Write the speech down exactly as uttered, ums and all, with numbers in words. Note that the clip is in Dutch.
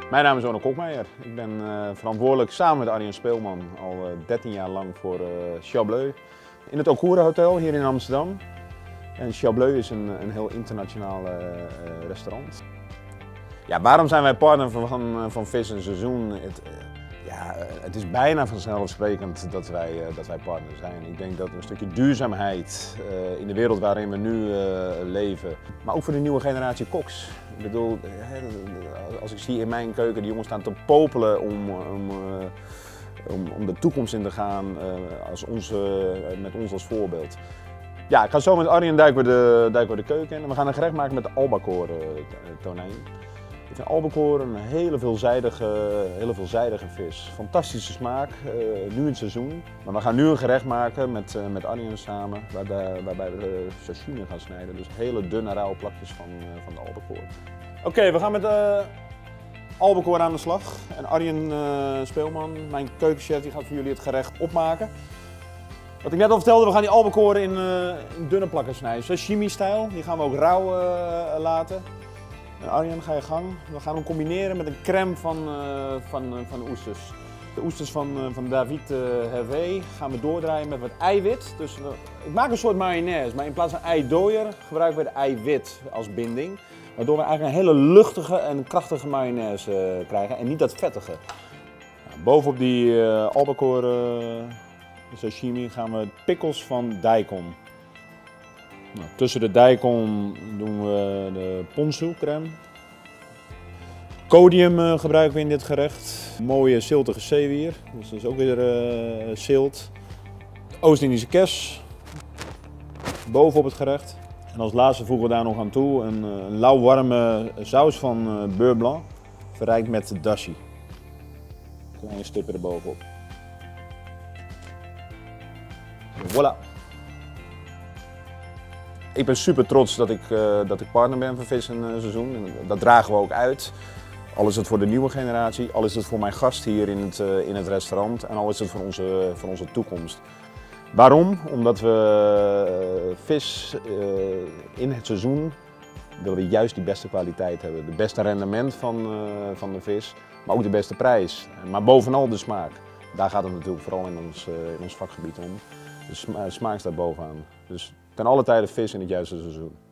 Mijn naam is Onno Kokmeijer. Ik ben uh, verantwoordelijk samen met Arjen Speelman al uh, dertien jaar lang voor uh, Chableu in het Okura Hotel hier in Amsterdam. En Chableu is een, een heel internationaal uh, restaurant. Ja, waarom zijn wij partner van, van, van Vis en Seizoen? Het, uh, ja, het is bijna vanzelfsprekend dat wij, uh, dat wij partner zijn. Ik denk dat een stukje duurzaamheid uh, in de wereld waarin we nu uh, leven, maar ook voor de nieuwe generatie koks. Ik bedoel, als ik zie in mijn keuken, die jongens staan te popelen om, om, om, om de toekomst in te gaan als onze, met ons als voorbeeld. Ja, ik ga zo met Arjen duiken we de, duiken we de keuken in en we gaan een gerecht maken met de albacore tonijn. Het is een albacore, een hele veelzijdige, hele veelzijdige vis. Fantastische smaak, uh, nu in het seizoen. Maar we gaan nu een gerecht maken met, uh, met Arjen samen, waarbij, waarbij we sashimi gaan snijden. Dus hele dunne rauwe plakjes van, uh, van de albacore. Oké, okay, we gaan met de albacore aan de slag. En Arjen uh, Speelman, mijn keukenchef, die gaat voor jullie het gerecht opmaken. Wat ik net al vertelde, we gaan die albacore in, uh, in dunne plakken snijden. Sashimi-stijl, die gaan we ook rauw uh, laten. En Arjen, ga je gang. We gaan hem combineren met een crème van, uh, van, uh, van oesters. De oesters van, uh, van David uh, Hervé gaan we doordraaien met wat eiwit. Dus, uh, ik maak een soort mayonaise, maar in plaats van eidooier gebruiken we de eiwit als binding. Waardoor we eigenlijk een hele luchtige en krachtige mayonaise uh, krijgen en niet dat vettige. Nou, bovenop die uh, albacore uh, sashimi gaan we pickles van daikon. Nou, tussen de daikon doen we de ponzu crème. Codium uh, gebruiken we in dit gerecht. Mooie ziltige zeewier, dus dat is ook weer uh, zilt. Oost-Indische kers bovenop het gerecht. En als laatste voegen we daar nog aan toe een, een lauwwarme saus van uh, beurre blanc, verrijkt met dashi. Kleine stippen er bovenop. Voilà! Ik ben super trots dat ik, uh, dat ik partner ben van Vis en uh, Seizoen. Dat dragen we ook uit. Al is het voor de nieuwe generatie, al is het voor mijn gast hier in het, uh, in het restaurant en al is het voor onze, voor onze toekomst. Waarom? Omdat we uh, vis uh, in het seizoen willen we juist die beste kwaliteit hebben. De beste rendement van, uh, van de vis, maar ook de beste prijs. Maar bovenal de smaak. Daar gaat het natuurlijk vooral in ons, uh, in ons vakgebied om. De sma smaak staat bovenaan. Dus ten alle tijde vis in het juiste seizoen.